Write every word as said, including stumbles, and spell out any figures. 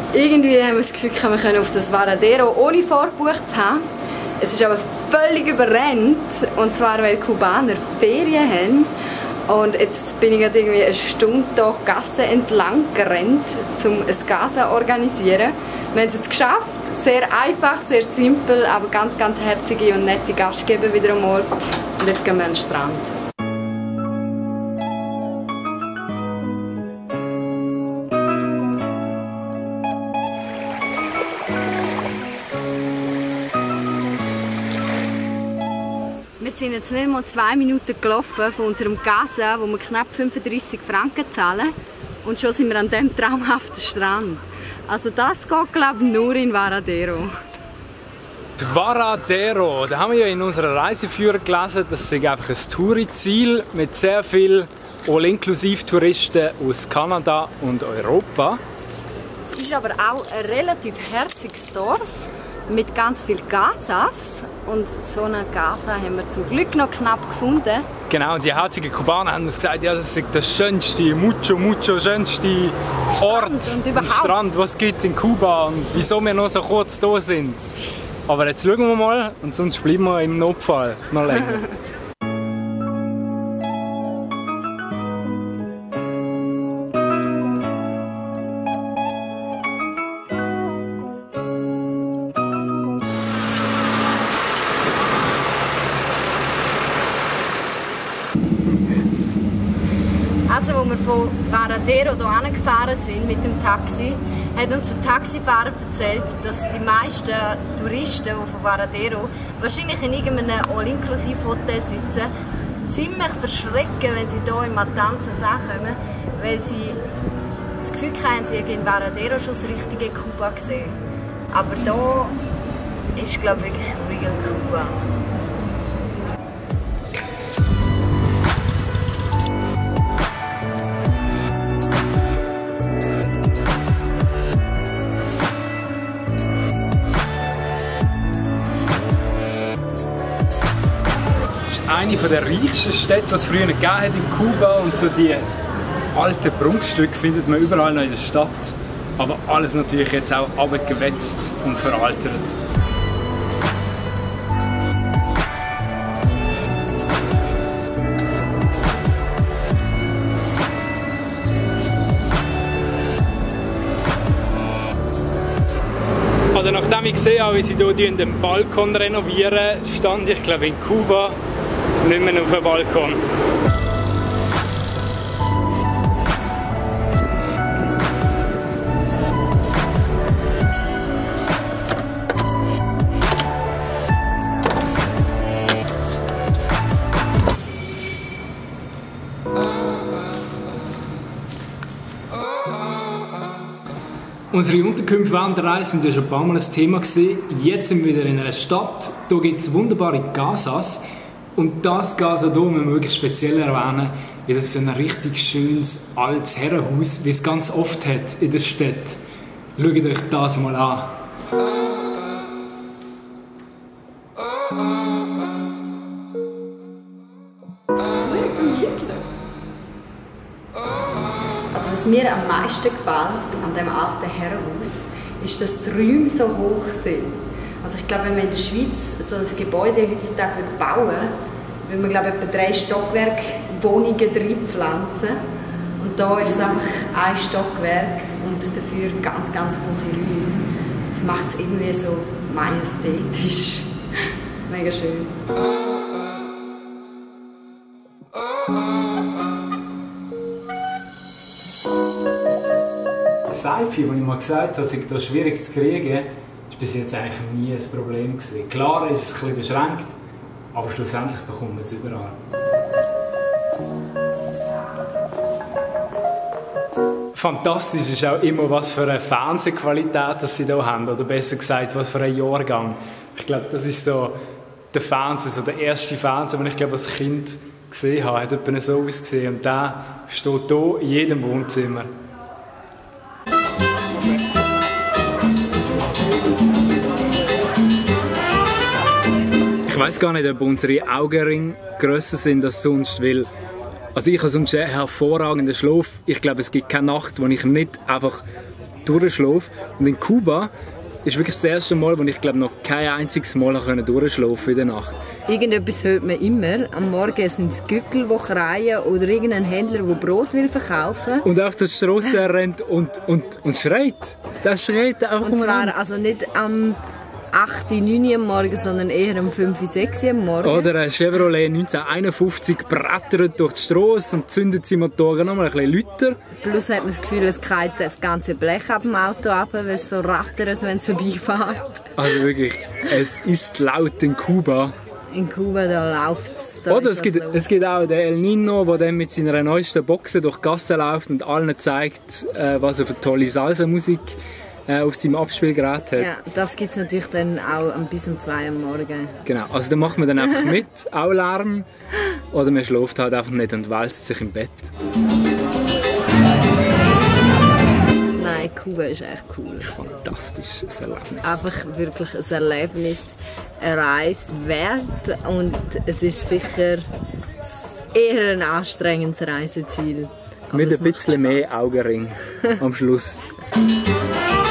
Irgendwie haben wir das Gefühl, wir können auf das Varadero ohne vorgebucht zu haben. Es ist aber völlig überrennt, und zwar weil Kubaner Ferien haben. Und jetzt bin ich gerade irgendwie eine Stunde hier die Gasse entlang gerannt, um ein Casa zu organisieren. Wir haben es jetzt geschafft. Sehr einfach, sehr simpel, aber ganz, ganz herzige und nette Gastgeber wieder einmal. Und jetzt gehen wir an den Strand. Wir sind jetzt nicht mal zwei Minuten gelaufen von unserem Casa, wo wir knapp fünfunddreissig Franken zahlen. Und schon sind wir an diesem traumhaften Strand. Also das geht, glaube ich, nur in Varadero. Die Varadero, da haben wir ja in unserer Reiseführer gelesen, das ist einfach ein Touri-Ziel mit sehr vielen All-Inklusiv-Touristen aus Kanada und Europa. Es ist aber auch ein relativ herziges Dorf mit ganz vielen Casas. Und so eine Casa haben wir zum Glück noch knapp gefunden. Genau, und die herzigen Kubaner haben uns gesagt, ja, das ist der schönste, mucho, mucho schönste Ort und, und Strand, was es gibt in Kuba und wieso wir noch so kurz da sind. Aber jetzt schauen wir mal und sonst bleiben wir im Notfall noch länger. Also, als wir von Varadero hier gefahren sind mit dem Taxi, hat uns der Taxifahrer erzählt, dass die meisten Touristen, die von Varadero wahrscheinlich in irgendeinem All-Inklusiv-Hotel sitzen, ziemlich verschrecken, wenn sie hier in Matanzas ankommen, weil sie das Gefühl haben, sie haben in Varadero schon das richtige Kuba gesehen. Aber hier ist, glaube ich, wirklich real Kuba. Eine der reichsten Städte, die es früher gegeben hat in Kuba, und so die alten Prunkstücke findet man überall noch in der Stadt. Aber alles natürlich jetzt auch abgewetzt und veraltert. Also nachdem ich gesehen habe, wie sie hier den Balkon renovieren, stand ich, glaube ich, in Kuba nicht mehr auf dem Balkon. Unsere Unterkünfte während der Reise sind ja schon ein paar Mal ein Thema gewesen. Jetzt sind wir wieder in einer Stadt. Hier gibt es wunderbare Casas. Und das Casa hier müssen wir wirklich speziell erwähnen, weil das ist ein richtig schönes altes Herrenhaus, wie es ganz oft hat in der Stadt. Schaut euch das mal an. Also was mir am meisten gefällt an diesem alten Herrenhaus, ist, dass die Räume so hoch sind. Also ich glaube, wenn man in der Schweiz so ein Gebäude heutzutage bauen würde, würde man, glaube ich, etwa drei Stockwerke Wohnungen reinpflanzen. Und da ist es einfach ein Stockwerk und dafür ganz, ganz hohe Räume. Das macht es irgendwie so majestätisch. Mega schön. Seife, die ich mal gesagt habe, dass ich da schwierig zu kriegen, war bis jetzt eigentlich nie ein Problem gewesen. Klar ist es ein bisschen beschränkt, aber schlussendlich bekommt man es überall. Fantastisch ist auch immer, was für eine Fernsehqualität sie hier haben, oder besser gesagt, was für ein Jahrgang. Ich glaube, das ist so der Fernseher, so der erste Fernseher, den ich glaube als Kind gesehen habe, hat etwa so ausgesehen, und der steht hier in jedem Wohnzimmer. Ich weiss gar nicht, ob unsere Augenringe grösser sind als sonst, weil also ich habe sonst einen hervorragenden Schlaf. Ich glaube, es gibt keine Nacht, wo ich nicht einfach durchschlafe. Und in Kuba ist wirklich das erste Mal, wo ich glaube noch kein einziges Mal durchschlafen in der Nacht. Irgendetwas hört man immer. Am Morgen sind es Gückel, die kreien oder irgendein Händler, der Brot will verkaufen. Und auch der Strasse rennt und, und, und schreit. Der schreit einfach Und zwar also nicht am acht, neun Uhr am Morgen, sondern eher um fünf, sechs Uhr am Morgen. Oder ein Chevrolet neunzehnhunderteinundfünfzig brettert durch die Strasse und zündet seine Motoren nochmal ein bisschen lauter. Plus hat man das Gefühl, es geht das ganze Blech ab dem Auto ab, weil es so rattert, wenn es vorbeifährt. Also wirklich, es ist laut in Kuba. In Kuba, da läuft es. Oder es gibt, es gibt auch den El Nino, der dann mit seiner neuesten Boxe durch die Gasse läuft und allen zeigt, äh, was er für tolle Salsa-Musik äh, auf seinem Abspielgerät hat. Ja, das gibt es natürlich dann auch bis um zwei Uhr am Morgen. Genau, also da macht man dann einfach mit, auch Lärm. Oder man schläft halt einfach nicht und wälzt sich im Bett. Nein, Kuba ist echt cool. Fantastisches Erlebnis. Einfach wirklich ein Erlebnis, eine Reise wert und es ist sicher eher ein anstrengendes Reiseziel. Mit ein bisschen mehr Augenring am Schluss.